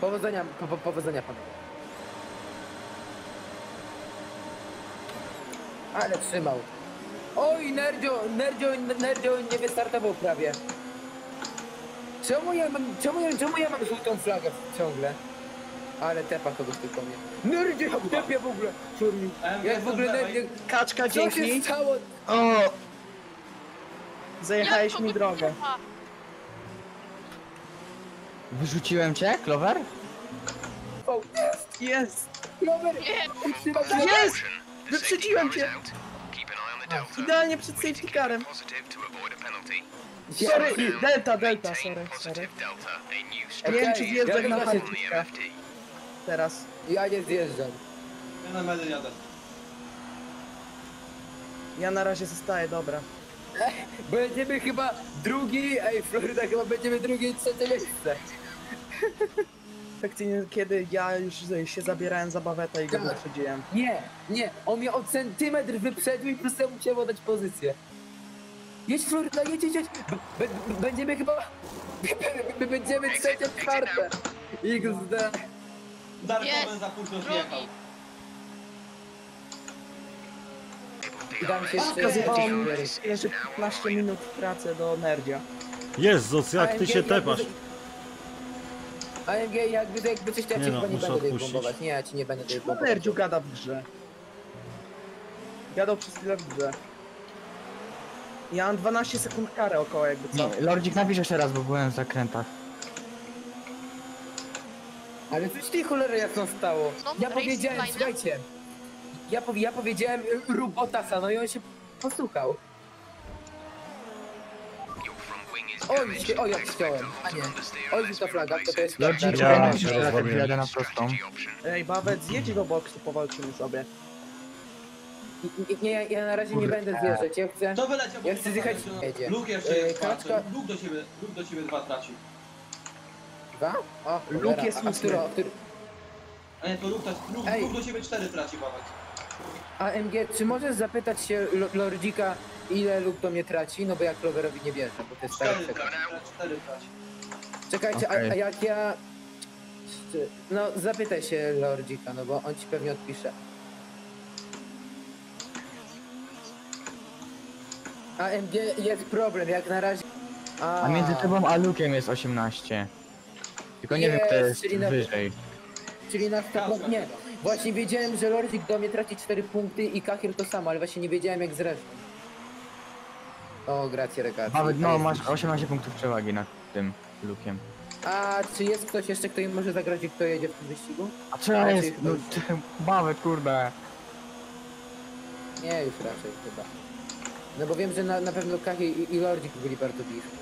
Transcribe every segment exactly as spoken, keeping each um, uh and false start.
Powodzenia, po, po, powodzenia panowie. Ale trzymał. Oj, Nerdzio, Nerdzio, Nerdzio nie wystartował prawie. Czemu ja mam, czemu ja, czemu ja mam żółtą flagę ciągle? Ale tepa kogoś tylko mnie. Nerdzio, jak tepie w ogóle. Ja w ogóle Nerdzio... Kaczka, Co dzięki. się stało? O! Zajechałeś mi drogę. Wyrzuciłem cię, Clover? O, jest! Jest! Clover! Nie. Utrzymał się! Jest! Wyprzedziłem cię! Idealnie przed safety carem. Sorry, delta, delta, sorry, sorry. Nie wiem czy wjeżdżać na hartówkę. Teraz. Ja nie zjeżdżam. Ja na medy jadę. Ja na razie zostaję, dobra. Będziemy chyba drugi, ej Floryda, chyba będziemy drugie i trzecie miejsce. Efekcyjnie, kiedy ja już się zabierałem za bawetę i go Tak. wyprzedziłem. Nie, nie, on mnie o centymetr wyprzedził i po prostu musiał dać pozycję. Jedź Floryda, jedź, jedź, jedź. B b będziemy chyba, b będziemy trzecie, czwarte. iks de. Darkowen za późno zjechał. I dam się jeszcze Pokazywało mi jeszcze piętnaście minut w pracy do Nerdzia. Jezus, jak ty się tepasz. A M G, jakby, jakby coś, to ja Nie cię no, chyba nie muszę będę tutaj odpuścić. bombować. Nie, ja ci nie będę tutaj No bombować. Nerdziu gada w grze. Gadał przez chwilę w grze. Ja mam dwanaście sekund karę około jakby co. Nie, Lordzik, napisz jeszcze raz, bo byłem w zakrętach. Ale coś tej cholery jasno stało. No, Ja racing powiedziałem, line. słuchajcie. Ja, powi ja powiedziałem y, rób Bottasa, no i on się posłuchał. Oj, się, oj, jak chciałem. A nie. Oj, ta flaga, to to jest Lordzik, flaga. Ja napisz się jeszcze raz, jak rozbawiłem. wyjadę na prostą. Ej, Bawet, zjedź do boksu, powalczymy sobie. Nie, nie, ja, ja na razie nie będę zjeżdżać, ja chcę... To wyleciał. Ja chcę zjechać... Jedzie. Luke jeszcze Yy, jest kaczka... czwarty. Luke do ciebie, Luke do ciebie dwa tracił. Dwa? O, Luke cholera. jest a, a, ósmy. który, który... A nie, to Luke, Luke, Ej. Luke do ciebie cztery traci bawek. A M G, czy możesz zapytać się Lo- Lordzika, ile lub to mnie traci? No bo ja Cloverowi nie wierzę, bo to jest stary Cztery przekaz. traci, cztery traci. Czekajcie, a, Okej. a jak ja... czy- No zapytaj się Lordzika, no bo on ci pewnie odpisze. A M G jest problem, jak na razie... A między tobą a Lukiem jest osiemnaście. Tylko nie wiem, kto Jest, jest czyli na- wyżej. Czyli na sto procent... Nie, właśnie wiedziałem, że Lordzik do mnie traci cztery punkty i Kahir to samo, ale właśnie nie wiedziałem jak zresztą. O, gracie regacji. Nawet no, masz osiemnaście punktów przewagi nad tym Lukiem. A czy jest ktoś jeszcze, kto im może zagrozić, kto jedzie w tym wyścigu? A co ja Raczej jest? No, ktoś- ty, bawę, kurde. Nie, już raczej chyba. No bo wiem, że na, na pewno Kahir i, i Lordzik byli bardzo blisko.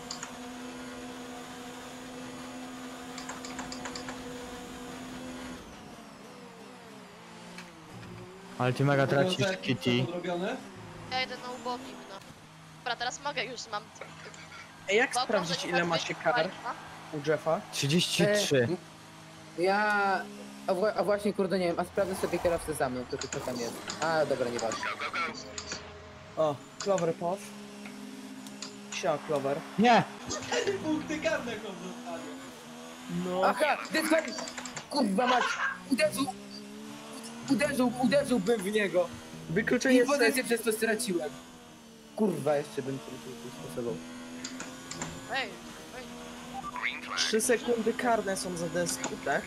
Ale ty mega tracisz, Wątek Kitty. odrobiony? Ja jedę na ubogim, no. Dobra, teraz mogę już, mam... Ej, jak Balkon, sprawdzić że ile tak macie wyjdzie kar fajna. u Jeffa? trzydzieści trzy. E, ja... A, wła- a właśnie, kurde, nie wiem, a sprawdzę sobie kierowcę za mną, to tylko tam jest. A, dobra, nieważne. O, Clover Puff. Sia, Clover. Nie! Cztery punkty karne go zostanie. No. Aha, ten kurwa mać, uderzył, uderzył, uderzyłbym w niego. Wykluczenie I z pozycję przez to straciłem. Kurwa, jeszcze bym to sposobował. Ej, ej. trzy sekundy karne są za desku, tak?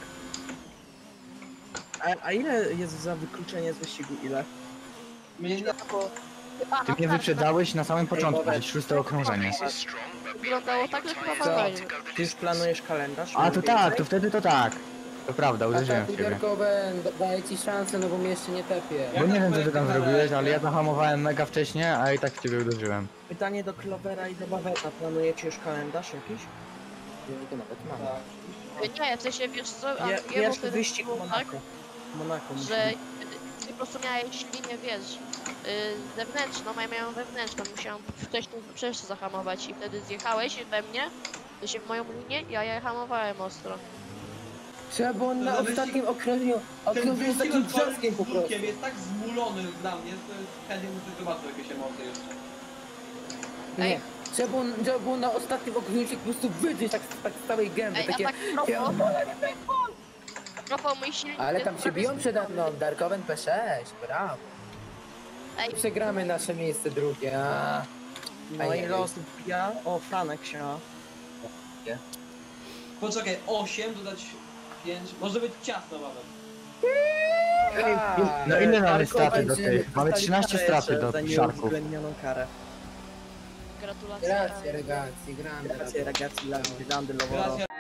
A, a ile jest za wykluczenie z wyścigu? Ile? Mnie nie... A, Ty mnie tak, wyprzedałeś na samym początku, Ej, przecież szóste okrążenie. tak. Wyglądało tak, że chyba Co? walnęli. Ty już planujesz kalendarz? A to Mniej tak, więcej? to wtedy to tak. To prawda, uderzyłem A w tak, ciebie. Uderkowe, daję ci szansę, no bo mnie jeszcze nie tepie. Bo nie wiem co ty tam zrobiłeś, ale ja zahamowałem mega wcześnie, a i tak w ciebie uderzyłem. Pytanie do Clovera i do Baweta. Planujecie już kalendarz jakiś? To nawet mam. Tak. Nie, w sensie, wiesz co, a Je, nie, bo pierwszy wtedy wyścig było tak, Monako. Monako. że musimy. ty po prostu miałeś linię, wiesz, yy, zewnętrzną, a ja miałem wewnętrzną, musiałem wcześniej przecież zahamować i wtedy zjechałeś we mnie, to się w moją linię, ja ja hamowałem ostro. Trzeba było na No, wyścig- ostatnim okrążeniu, Ten okrążeniu z wyścig takim z wrzaskiem po prostu. Lukiem jest tak zmulony dla mnie, że chętnie muszę zobaczyć jakieś emocje jeszcze. Nie, Trzeba było, trzeba było na ostatnim okrążniku po prostu wydrzeć tak, tak z całej gęby, Ej, a takie... tak propos, propos mój silnik... Ale tam jest się prawie biją przede mną, Darkoven P sześć, brawo. Ej, Przegramy nasze miejsce drugie, a... No i Ajajaj. los ja. O, Franek się. Poczekaj, osiem dodać pięć. Może być ciasno nawet. A, No ile mamy straty do Darkoven, tych? Mamy dostali trzynaście karę straty jeszcze do za szarków. nieuwzględnioną karę. gratulacje. Grazie ragazzi, grande. Grazie ragazzi, Landy, Landy, Loworo. Grazie